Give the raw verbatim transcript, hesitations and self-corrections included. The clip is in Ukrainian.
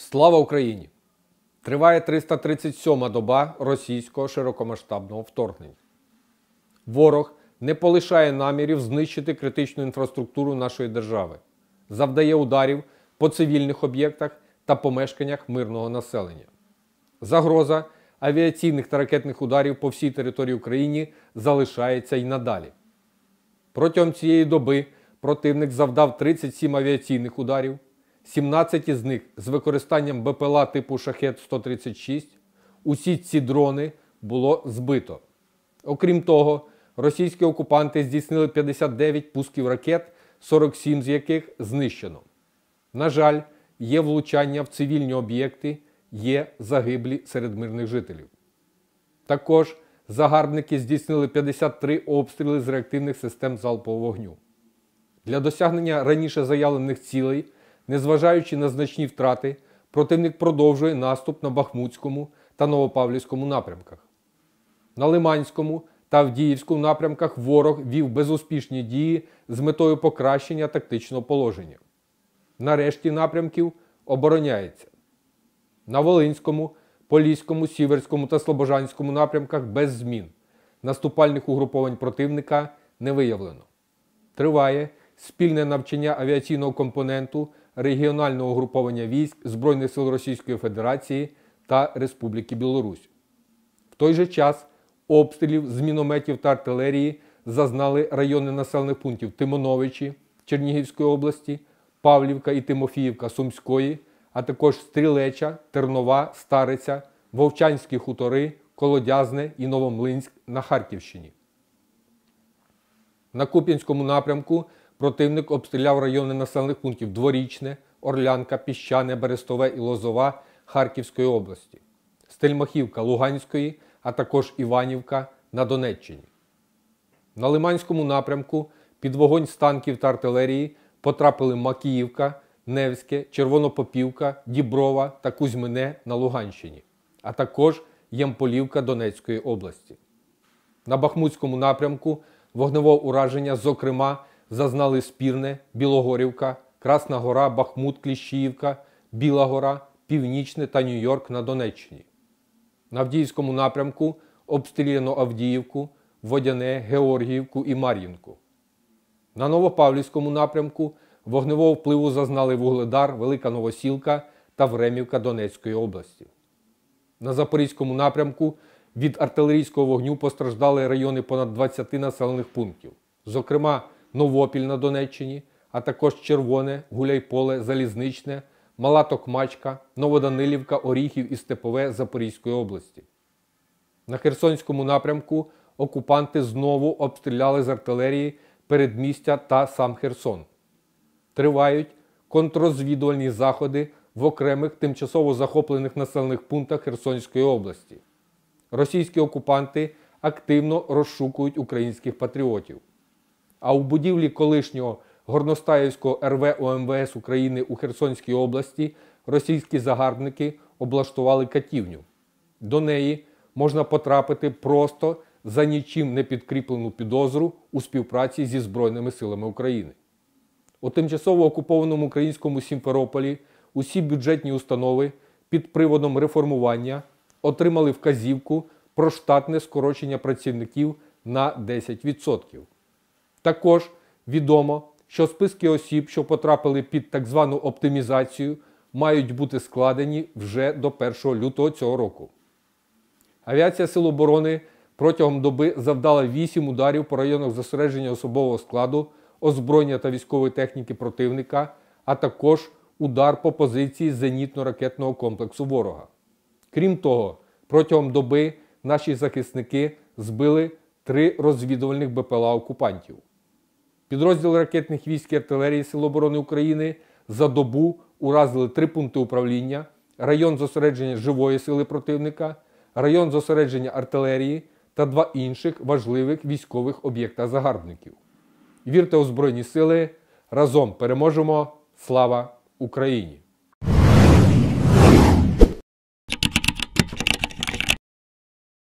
Слава Україні! Триває триста тридцять сьома доба російського широкомасштабного вторгнення. Ворог не полишає намірів знищити критичну інфраструктуру нашої держави, завдає ударів по цивільних об'єктах та помешканнях мирного населення. Загроза авіаційних та ракетних ударів по всій території України залишається й надалі. Протягом цієї доби противник завдав тридцять сім авіаційних ударів, сімнадцять із них з використанням Б П Л А типу Шахед сто тридцять шість. Усі ці дрони було збито. Окрім того, російські окупанти здійснили п'ятдесят дев'ять пусків ракет, сорок сім з яких знищено. На жаль, є влучання в цивільні об'єкти, є загиблі серед мирних жителів. Також загарбники здійснили п'ятдесят три обстріли з реактивних систем залпового вогню. Для досягнення раніше заявлених цілей, незважаючи на значні втрати, противник продовжує наступ на Бахмутському та Новопавлівському напрямках. На Лиманському та Авдіївському напрямках ворог вів безуспішні дії з метою покращення тактичного положення. На решті напрямків обороняється. На Волинському, Поліському, Сіверському та Слобожанському напрямках без змін. Наступальних угруповань противника не виявлено. Триває спільне навчання авіаційного компоненту регіонального угруповання військ Збройних сил Російської Федерації та Республіки Білорусь. В той же час обстрілів з мінометів та артилерії зазнали райони населених пунктів Тимоновичі Чернігівської області, Павлівка і Тимофіївка Сумської, а також Стрілеча, Тернова, Стариця, Вовчанські хутори, Колодязне і Новомлинськ на Харківщині. На Куп'янському напрямку противник обстріляв райони населених пунктів Дворічне, Орлянка, Піщане, Берестове і Лозова Харківської області, Стельмахівка Луганської, а також Іванівка на Донеччині. На Лиманському напрямку під вогонь з танків та артилерії потрапили Макіївка, Невське, Червонопопівка, Діброва та Кузьмине на Луганщині, а також Ямполівка Донецької області. На Бахмутському напрямку вогневого ураження, зокрема, зазнали Спірне, Білогорівка, Красна Гора, Бахмут, Кліщіївка, Біла Гора, Північне та Нью-Йорк на Донеччині. На Авдіївському напрямку обстріляно Авдіївку, Водяне, Георгіївку і Мар'їнку. На Новопавлівському напрямку вогневого впливу зазнали Вугледар, Велика Новосілка та Времівка Донецької області. На Запорізькому напрямку від артилерійського вогню постраждали райони понад двадцяти населених пунктів, зокрема Новопіль на Донеччині, а також Червоне, Гуляйполе, Залізничне, Мала Токмачка, Новоданилівка, Оріхів і Степове Запорізької області. На Херсонському напрямку окупанти знову обстріляли з артилерії передмістя та сам Херсон. Тривають контррозвідувальні заходи в окремих тимчасово захоплених населених пунктах Херсонської області. Російські окупанти активно розшукують українських патріотів. А у будівлі колишнього Горностаївського Р В У М В С України у Херсонській області російські загарбники облаштували катівню. До неї можна потрапити просто за нічим не підкріплену підозру у співпраці зі Збройними силами України. У тимчасово окупованому українському Сімферополі усі бюджетні установи під приводом реформування отримали вказівку про штатне скорочення працівників на десять відсотків. Також відомо, що списки осіб, що потрапили під так звану оптимізацію, мають бути складені вже до першого лютого цього року. Авіація Сил оборони протягом доби завдала вісім ударів по районах зосередження особового складу, озброєння та військової техніки противника, а також удар по позиції зенітно-ракетного комплексу ворога. Крім того, протягом доби наші захисники збили три розвідувальних Б П Л А окупантів. Підрозділи ракетних військ і артилерії Сил оборони України за добу уразили три пункти управління, район зосередження живої сили противника, район зосередження артилерії та два інших важливих військових об'єкта загарбників. Вірте у Збройні сили, разом переможемо! Слава Україні!